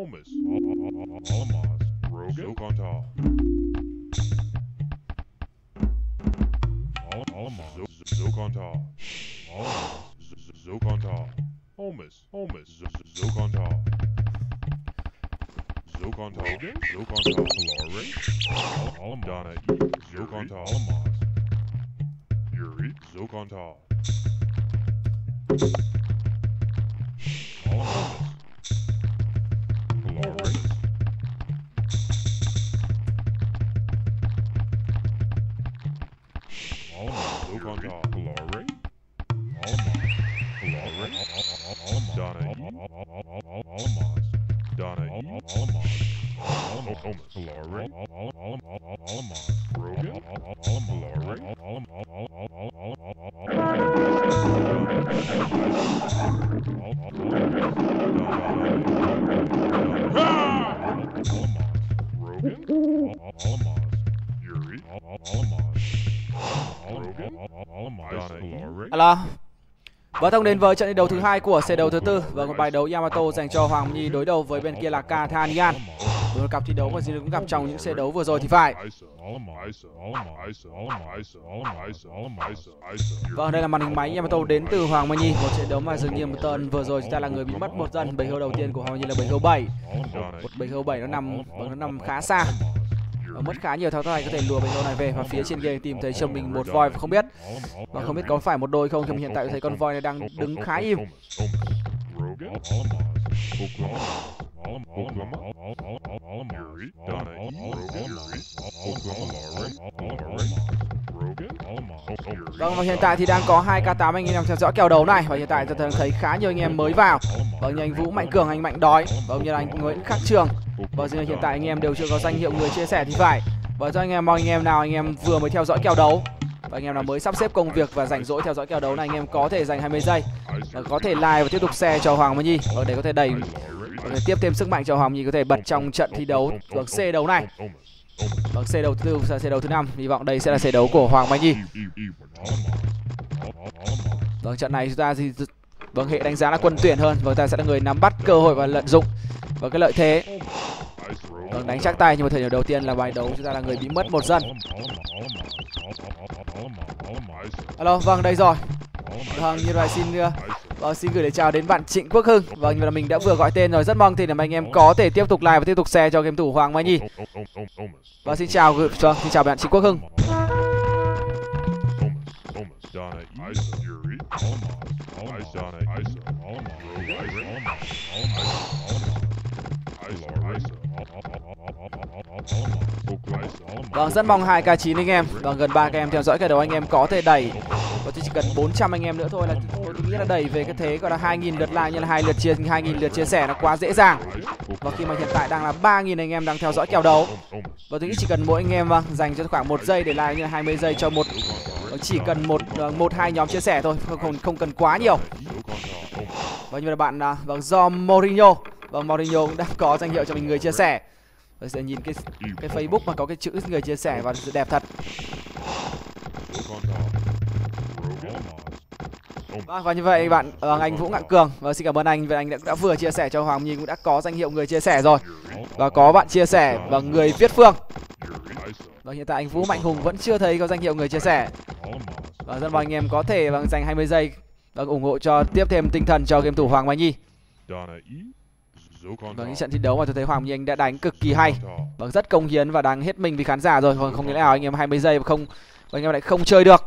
Holmes, Alamos, Rogan, Zokontal, Alamos, Zokontal, Alamos, Zokontal, Holmes, Zokontal, Zokontal, Zokontal, Lauren, Donna E, Zokontal, Alamos, Yuri, Zokontal, Alamos, Lauren, Alamos, Zokontal, Lauren, Alamos, Lauren, Donna E, Alamos, Donna E, Alamos, Alamos, Lauren, Alamos, Rogan, Lauren, Rogan, Alamos, Yuri, Alamos, Rogan, Alamos, Lauren. Alo. Và thông đến với trận thi đấu thứ hai của set đấu thứ tư và một bài đấu Yamato dành cho Hoàng Nhi đối đầu với bên kia là Kathanian. Một cặp thi đấu mà Duy cũng gặp trong những set đấu vừa rồi thì phải. Vâng, đây là màn hình máy Yamato đến từ Hoàng Nhi. Một trận đấu mà dường như một tuần vừa rồi chúng ta là người bị mất một dân. Bầy hưu đầu tiên của Hoàng Nhi là bầy hưu 7. Một bầy hưu 7 nó nằm khá xa. Và mất khá nhiều thao tác này có thể lùa bầy hưu này về. Và phía trên kia tìm thấy cho mình một voi và không biết. Và không biết có phải một đôi không, thì hiện tại thấy con voi này đang đứng khá im. Vâng, và hiện tại thì đang có 2K8 anh em đang theo dõi kèo đấu này. Và hiện tại tôi thấy khá nhiều anh em mới vào. Vâng, như anh Vũ Mạnh Cường, anh Mạnh Đói. Vâng, như là anh Nguyễn Khắc Trường. Vâng, hiện tại anh em đều chưa có danh hiệu người chia sẻ thì phải. Và cho anh em mong anh em nào anh em vừa mới theo dõi kèo đấu và anh em nào mới sắp xếp công việc và rảnh rỗi theo dõi kèo đấu này, anh em có thể dành 20 giây và có thể like và tiếp tục share cho Hoàng Nhi để có thể đẩy tiếp thêm sức mạnh cho Hoàng Nhi có thể bật trong trận thi đấu vâng C đấu này. Vâng, C đấu thứ tư, C đấu thứ 5. Hy vọng đây sẽ là C đấu của Hoàng Nhi. Vâng, trận này chúng ta thì vâng hệ đánh giá là quân tuyển hơn, và ta sẽ là người nắm bắt cơ hội và lợi dụng và cái lợi thế. Vâng, đánh chắc tay nhưng mà thời điểm đầu tiên là bài đấu chúng ta là người bị mất một dân. Alo, vâng đây rồi. Vâng, như vậy xin gửi lời chào đến bạn Trịnh Quốc Hưng. Vâng, như là mình đã vừa gọi tên rồi, rất mong thì anh em có thể tiếp tục like và tiếp tục share cho game thủ Hoàng Nhi. Vâng, xin chào bạn Trịnh Quốc Hưng. Vâng, rất mong 2K9 anh em. Vâng, gần 3 em theo dõi cái đấu anh em có thể đẩy. Và chỉ cần 400 anh em nữa thôi là tôi nghĩ là đẩy về cái thế gọi là 2.000 lượt like như là 2.000 lượt chia sẻ nó quá dễ dàng. Và khi mà hiện tại đang là 3.000 anh em đang theo dõi kèo đấu. Và tôi nghĩ chỉ cần mỗi anh em dành cho khoảng 1 giây để like như là 20 giây cho chỉ cần một hai nhóm chia sẻ thôi, không cần quá nhiều. Và như là bạn do Mourinho. Và Mourinho cũng đã có danh hiệu cho mình người chia sẻ. Tôi sẽ nhìn cái Facebook mà có cái chữ người chia sẻ và đẹp thật. Và như vậy bạn anh Vũ Ngạn Cường, và xin cảm ơn anh vì anh đã vừa chia sẻ cho Hoàng Nhi cũng đã có danh hiệu người chia sẻ rồi. Và có bạn chia sẻ và người viết phương. Và hiện tại anh Vũ Mạnh Hùng vẫn chưa thấy có danh hiệu người chia sẻ. Và rất mong anh em có thể dành 20 giây và ủng hộ cho tiếp thêm tinh thần cho game thủ Hoàng Nhi. Vâng, những trận thi đấu mà tôi thấy Hoàng Nhi anh đã đánh cực kỳ hay. Vâng, rất công hiến và đang hết mình vì khán giả rồi. Không nghĩa nào anh em 20 giây và anh em lại không chơi được.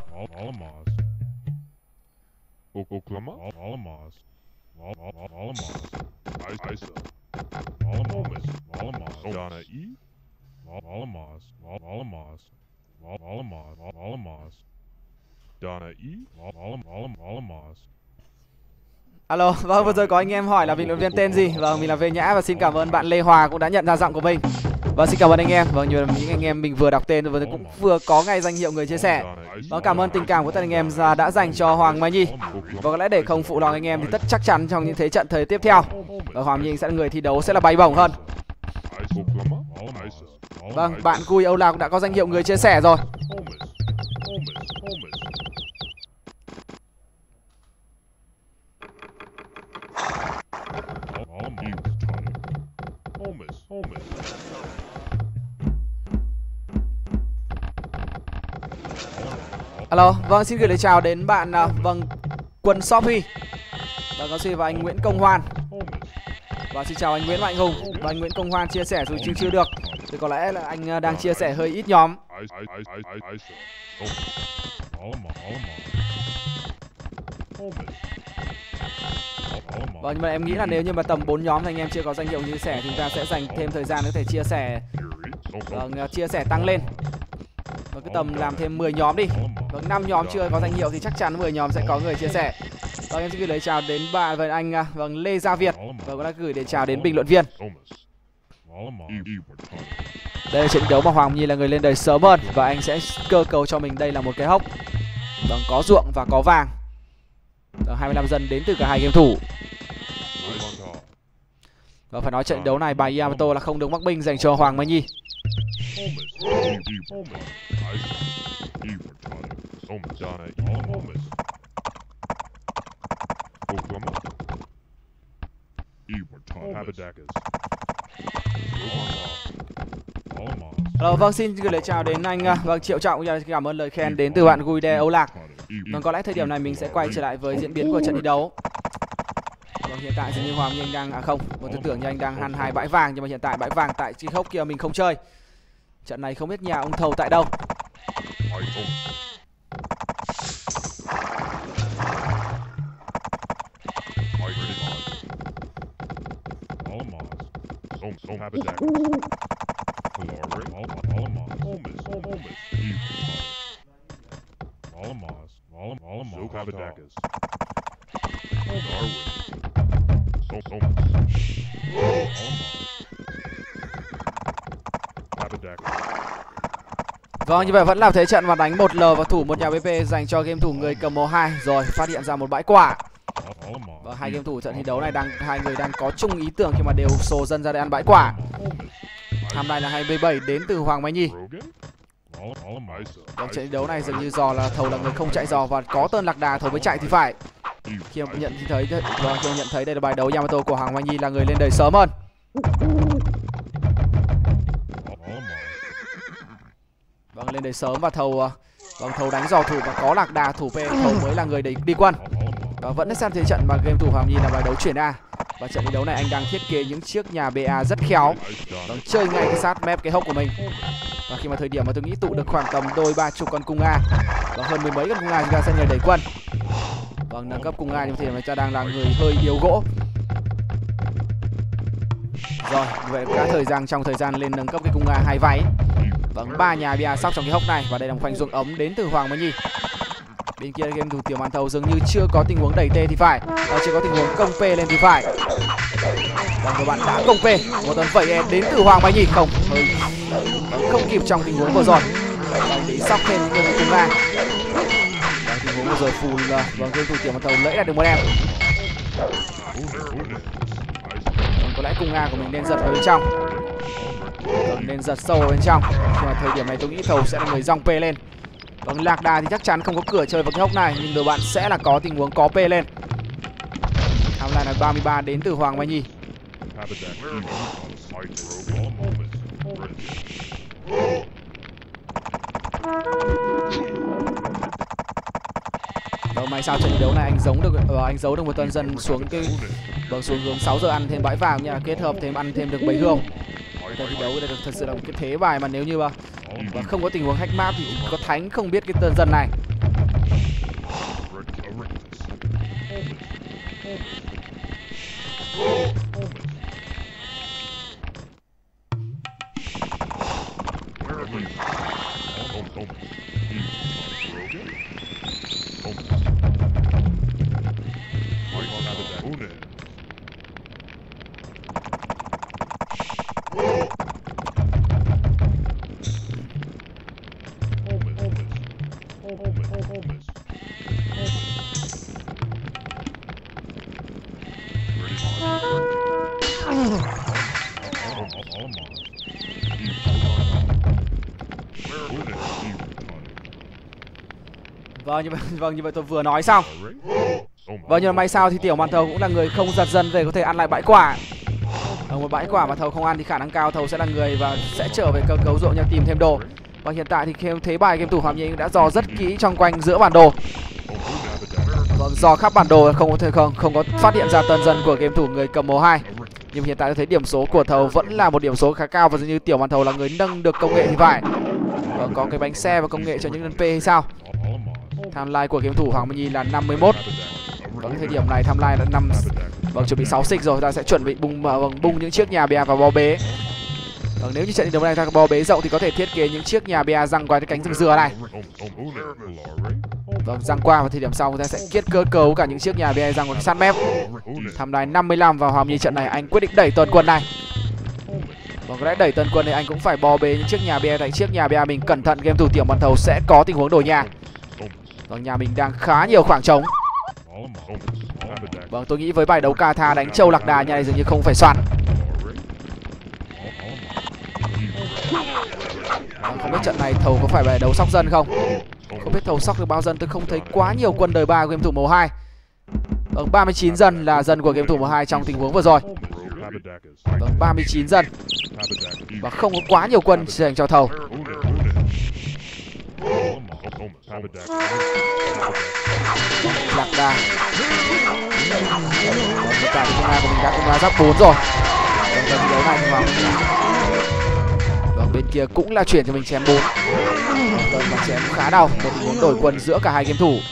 Alo, vâng, vừa rồi có anh em hỏi là bình luận viên tên gì. Vâng, mình là Vê Nhã và xin cảm ơn bạn Lê Hòa cũng đã nhận ra giọng của mình. Vâng, xin cảm ơn anh em. Vâng, như những anh em mình vừa đọc tên và cũng vừa có ngay danh hiệu người chia sẻ. Vâng, cảm ơn tình cảm của tất anh em đã dành cho Hoàng Nhi. Và có lẽ để không phụ lòng anh em thì chắc chắn trong những thế trận thời tiếp theo Hoàng Nhi sẽ là người thi đấu sẽ là bay bổng hơn. Vâng, bạn Cui Âu Lạc cũng đã có danh hiệu người chia sẻ rồi. Alo, vâng, xin gửi lời chào đến bạn Quân Shopee. Vâng, có xin và anh Nguyễn Công Hoan. Và xin chào anh Nguyễn Mạnh Hùng. Và anh Nguyễn Công Hoan chia sẻ dù chưa được thì có lẽ là anh đang chia sẻ hơi ít nhóm. Vâng, nhưng mà em nghĩ là nếu như mà tầm 4 nhóm thì anh em chưa có danh hiệu chia sẻ thì chúng ta sẽ dành thêm thời gian để có thể chia sẻ. Vâng, chia sẻ tăng lên. Và cái tầm làm thêm 10 nhóm đi. Vâng, 5 nhóm chưa có danh hiệu thì chắc chắn 10 nhóm sẽ có người chia sẻ. Vâng, em xin gửi lời chào đến bạn và anh Lê Gia Việt. Và cũng đã gửi lời chào đến bình luận viên. Đây là trận đấu mà Hoàng Nhi là người lên đời sớm hơn và anh sẽ cơ cấu cho mình đây là một cái hốc. Vâng, có ruộng và có vàng. 25 dân đến từ cả hai game thủ. Và phải nói trận đấu này bài Yamato là không được mắc binh dành cho Hoàng Mai Nhi. Vâng, xin gửi lời chào đến anh Triệu Trọng. Cảm ơn lời khen đến từ bạn Guide Âu Lạc. Vâng, có lẽ thời điểm này mình sẽ quay trở lại với diễn biến của trận thi đấu. Vâng, hiện tại dường như Hoàng Anh đang không, một tư tưởng như anh đang hằn 2 bãi vàng, nhưng mà hiện tại bãi vàng tại chi hốc kia mình không chơi. Trận này không biết nhà ông thầu tại đâu. Vâng, như vậy vẫn là thế trận và đánh 1L và thủ một nhà BP dành cho game thủ người cầm màu 2. Rồi phát hiện ra một bãi quả. Và hai game thủ trận thi đấu này hai người đang có chung ý tưởng khi mà đều sổ dân ra để ăn bãi quả. Tham này là 27 đến từ Hoàng Mai Nhi. Trong trận thi đấu này dường như Giò là thầu là người không chạy Giò và có tên lạc đà thầu mới chạy thì phải. Khi mà nhận thấy đây là bài đấu Yamato của Hoàng Mai Nhi là người lên đời sớm hơn. Vâng, lên đời sớm và thầu đánh Giò thủ và có lạc đà thủ P thầu mới là người đi quân. Và vẫn xem thế trận mà game thủ Hoàng Nhi là bài đấu chuyển A. Và trận thi đấu này anh đang thiết kế những chiếc nhà BA rất khéo. Vâng, chơi ngay cái sát mép cái hốc của mình. Và khi mà thời điểm mà tôi nghĩ tụ được khoảng tầm đôi 30 con cung A và hơn 10 mấy con cung A chúng ta sẽ nhờ đẩy quân. Vâng, nâng cấp cung A nhưng thì mà ta đang là người hơi yếu gỗ. Rồi, như vậy đã trong thời gian lên nâng cấp cái cung A 2 váy. Vâng, 3 nhà BA sóc trong cái hốc này và đây là một khoanh ruộng ấm đến từ Hoàng Mai Nhi. Bên kia game thủ Tiểu Màn Thầu dường như chưa có tình huống đẩy T thì phải, chưa có tình huống công P lên thì phải. Vâng, các bạn đã công P, một tấn vẩy đến từ Hoàng Mai Nhi không kịp trong tình huống vừa rồi. Để sóc thêm những người cùng A. Vâng, tình huống vừa rồi phù là game thủ Tiểu Màn Thầu lấy lại được một em. Vâng, có lẽ cung A của mình nên giật vào bên trong. Vâng, nên giật sâu vào bên trong. Nhưng mà thời điểm này tôi nghĩ thầu sẽ là người dòng P lên. Vâng, lạc đà thì chắc chắn không có cửa chơi vào cái hốc này, nhưng đội bạn sẽ là có tình huống có P lên. Tham lại là 33 đến từ Hoàng Mai Nhi. Vâng, may sao trận thi đấu này anh giấu được một tuần dân xuống xuống hướng 6 giờ ăn thêm bãi vàng nha, kết hợp thêm ăn thêm được bầy hương. Trận thi đấu đây được thật sự là một cái thế bài mà nếu như mà không có tình huống hack map thì có thánh không biết cái tên dân này. Vâng, như vậy tôi vừa nói xong. Vâng, nhưng mà may sao thì Tiểu Màn Thầu cũng là người không giật dần về có thể ăn lại bãi quả. Một bãi quả mà thầu không ăn thì khả năng cao thầu sẽ là người và sẽ trở về cơ cấu ruộng nhà tìm thêm đồ. Và hiện tại thì thế bài game thủ Hoàng Nhi đã dò rất kỹ trong quanh giữa bản đồ. Vâng, dò khắp bản đồ không có phát hiện ra tân dân của game thủ người cầm màu 2. Nhưng hiện tại tôi thấy điểm số của thầu vẫn là một điểm số khá cao và dường như Tiểu Màn Thầu là người nâng được công nghệ thì phải. Vâng, có cái bánh xe và công nghệ cho những NP hay sao? Timeline của game thủ Hoàng Nhi là 51. Vâng, thời điểm này timeline là 5. Vâng, chuẩn bị 6 xích rồi, ta sẽ chuẩn bị bung những chiếc nhà bè và bo bế. Vâng, nếu như trận đấu này ta có bo bế rộng thì có thể thiết kế những chiếc nhà bè răng qua cái cánh rừng dừa này. Vâng, răng qua vào thời điểm sau ta sẽ kết cơ cấu cả những chiếc nhà bè răng qua cái sát mép. Timeline 55 và Hoàng Nhi trận này anh quyết định đẩy tuần quân này. Vâng, có lẽ đẩy tuần quân này anh cũng phải bo bế những chiếc nhà bè, tại chiếc nhà bè mình cẩn thận game thủ Tiểu Màn Thầu sẽ có tình huống đổi nhà. Vâng, nhà mình đang khá nhiều khoảng trống. Vâng, tôi nghĩ với bài đấu ca tha đánh Châu Lạc Đà nhà này dường như không phải xoắn. Vâng, không biết trận này thầu có phải bài đấu sóc dân không? Không biết thầu sóc được bao dân, tôi không thấy quá nhiều quân đời 3 của game thủ màu 2. Vâng, 39 dân là dân của game thủ màu 2 trong tình huống vừa rồi. Vâng, 39 dân. Và không có quá nhiều quân dành cho thầu. Lạc Đà. Vâng, hiện tại công an của mình đã tung ra giáp 4 rồi. Vâng, trận đấu này thì Hoàng Nhi. Vâng, bên kia cũng là chuyển cho mình chém 4. Vâng, và chém khá đau. Một tình huống đổi quân giữa cả hai game thủ.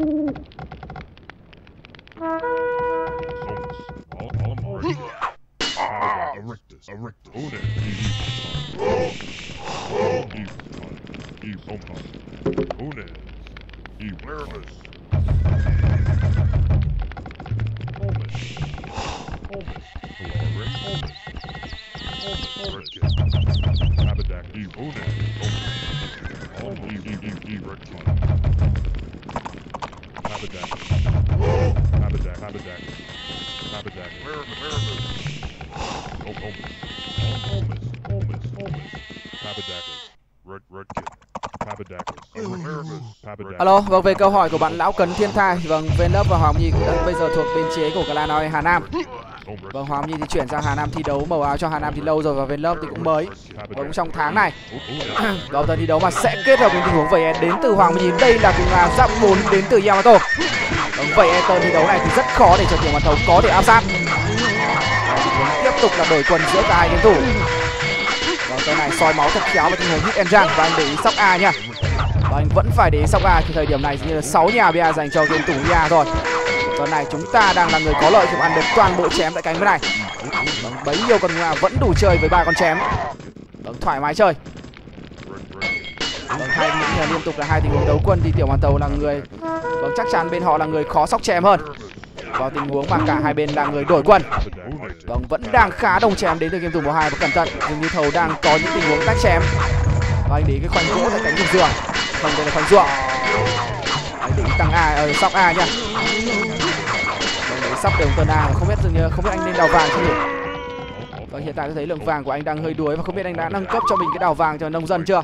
Alo, vâng, về câu hỏi của bạn Lão Cấn Thiên Thai, vâng, Venlove và Hoàng Nhi cũng đã bây giờ thuộc biên chế của Clanoi Hà Nam. Vâng, Hoàng Nhi thì chuyển sang Hà Nam thi đấu màu áo cho Hà Nam thì lâu rồi, và Venlove thì cũng mới, cũng trong tháng này. Vào trận thi đấu mà sẽ kết hợp với tình huống VE đến từ Hoàng Nhi. Đây là cùng giáp 4 đến từ Yamato. Vâng, VE turn thi đấu này thì rất khó để cho Tiểu Màn Thầu có thể áp sát. Tiếp tục là đổi quân giữa cả hai game thủ. Vâng, turn này soi máu thật khéo vào tình huống hit and run, và anh để ý sóc A nha. Và anh vẫn phải để ý sóc A thì thời điểm này như là 6 nhà bia dành cho game thủ Ia rồi. Tuần này chúng ta đang là người có lợi khi ăn được toàn bộ chém tại cánh bên này. Vâng, bấy nhiêu con Nga vẫn đủ chơi với 3 con chém. Vâng, thoải mái chơi. Vâng, liên tục là hai tình huống đấu quân thì Tiểu Màn Thầu là người, vâng, chắc chắn bên họ là người khó sóc chém hơn. Vào tình huống mà cả hai bên là người đổi quân. Vâng, vẫn đang khá đông chém đến từ game thủ màu 2 và cẩn thận, dường như Thầu đang có những tình huống tách chém. Và anh để cái khoanh gỗ tại cánh rừng dừa. Không, đây là khoanh ruộng. Anh để tăng A, sóc A nha. Vâng, để sóc đường tuần A, không biết dường như không biết anh nên đào vàng chưa nhỉ? Vâng, hiện tại tôi thấy lượng vàng của anh đang hơi đuối và không biết anh đã nâng cấp cho mình cái đào vàng cho nông dân chưa?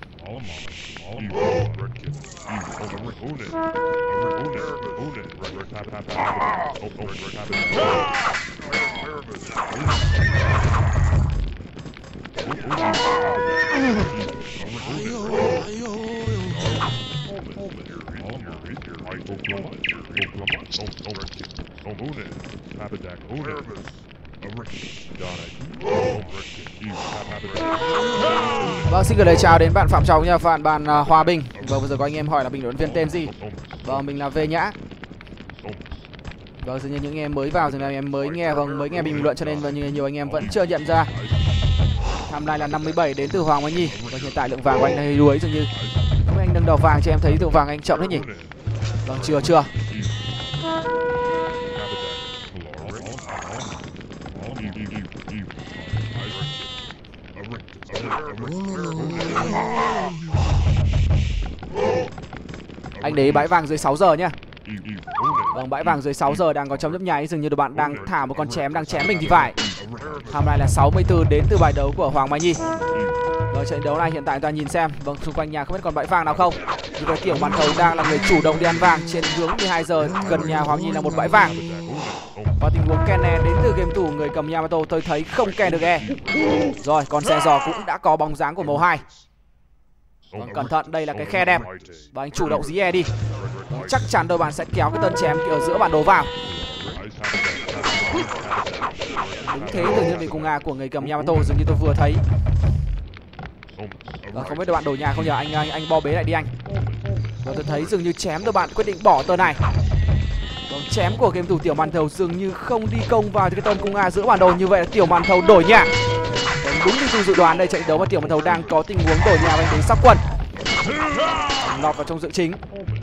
Vâng, xin gửi lời chào đến bạn Phạm Trọng nha, bạn Hòa Bình. Vâng, vừa rồi có anh em hỏi là bình luận viên tên gì. Vâng, mình là V Nhã. Vâng, dường như những anh em mới vào, dường như anh em mới nghe, vâng, mới nghe bình luận cho nên nhiều anh em vẫn chưa nhận ra. Timeline là 57 đến từ Hoàng Mai Nhi. Vâng, hiện tại lượng vàng của anh hơi đuối, dường như không anh nâng đầu vàng cho em thấy lượng vàng anh chậm thế nhỉ? Vâng, chưa. Anh để bãi vàng dưới 6 giờ nhá. Vâng, bãi vàng dưới 6 giờ đang có chấm nhấp nháy, dường như là bạn đang thả một con chém đang chém mình thì phải. Timeline là 64 đến từ bài đấu của Hoàng Mai Nhi. Rồi, trận đấu này hiện tại ta nhìn xem, vâng, xung quanh nhà không biết còn bãi vàng nào không. Như vậy Tiểu Màn Thầu đang là người chủ động đi ăn vàng trên hướng 12 giờ, gần nhà Hoàng Nhi là một bãi vàng. Và tình huống Ken E đến từ game thủ người cầm Yamato, tôi thấy không ken được E. Rồi, con xe giò cũng đã có bóng dáng của màu 2. Vâng, cẩn thận, đây là cái khe đẹp. Và anh chủ động dí e đi. Vâng, chắc chắn đội bạn sẽ kéo cái tân chém ở giữa bản đồ vào. Đúng thế, từ những vị cung A của người cầm Yamato dường như tôi vừa thấy. Vâng, không biết đội bạn đổi nhà không nhờ, anh bo bế lại đi anh. Vâng, tôi thấy dường như chém đội bạn quyết định bỏ tờ này. Vâng, chém của game thủ Tiểu Màn Thầu dường như không đi công vào cái tân cung A giữa bản đồ, như vậy là Tiểu Màn Thầu đổi nhà. Vâng, đúng như tôi dự đoán, đây trận đấu mà Tiểu Màn Thầu đang có tình huống đổi nhà và anh đến sóc quân. Lọt vào trong dự chính.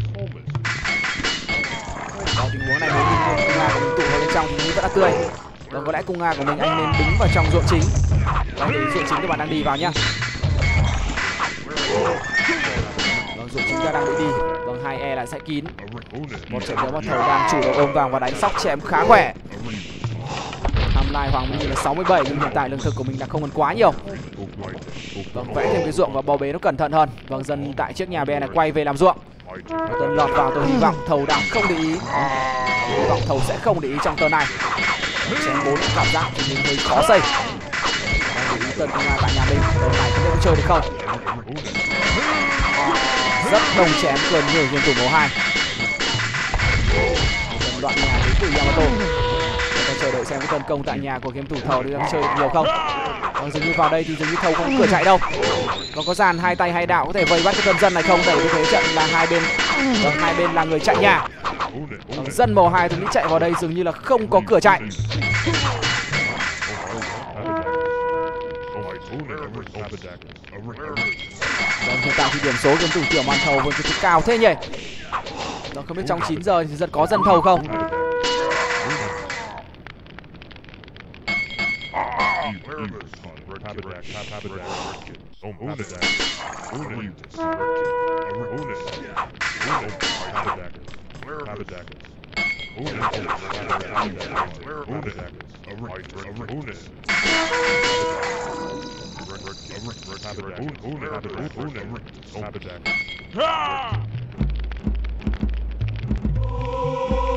Vào tình huống này nếu như cung A của mình tụ vào bên trong thì vẫn là tươi. Vâng, có lẽ cung A của mình anh nên đứng vào trong ruộng chính. Vâng, thì ruộng chính các bạn đang đi vào nhá. Vâng, ruộng chính ta đang đi. Vâng, 2E lại sẽ kín. Một trận đấu mà Thầu đang chủ động ôm vàng và đánh sóc chém khá khỏe. Timeline Hoàng Minh là 67 nhưng hiện tại lương thực của mình là không còn quá nhiều. Vâng, vẽ thêm cái ruộng và bò bế nó cẩn thận hơn. Vâng, dân tại chiếc nhà bè này quay về làm ruộng. Tân lọt vào, tôi hy vọng Thầu đang không để ý. Hy vọng Thầu sẽ không để ý trong tơn này. Chém 4 cảm giác thì mình hơi khó xây. Để ý Tân công A tại nhà mình, tơn này không biết có chơi được không. Rất đông chém gần nhiều game thủ màu 2. Tân đoạn nhà đến từ Yamato. Chúng ta chờ đợi xem cái tấn công tại nhà của game thủ Thầu đang chơi được nhiều không. Còn dường như vào đây thì dường như Thầu không có cửa chạy đâu. Còn có dàn hai tay hai đạo có thể vây bắt cái tân dân này không, để cái thế trận là hai bên là người chạy nhà. Dân màu 2 tôi nghĩ chạy vào đây dường như là không có cửa chạy. Vâng, hiện tại thì điểm số game thủ Tiểu Màn Thầu vẫn cứ cao thế nhỉ. Đó, không biết trong 9 giờ thì có dân Thầu không. Ah!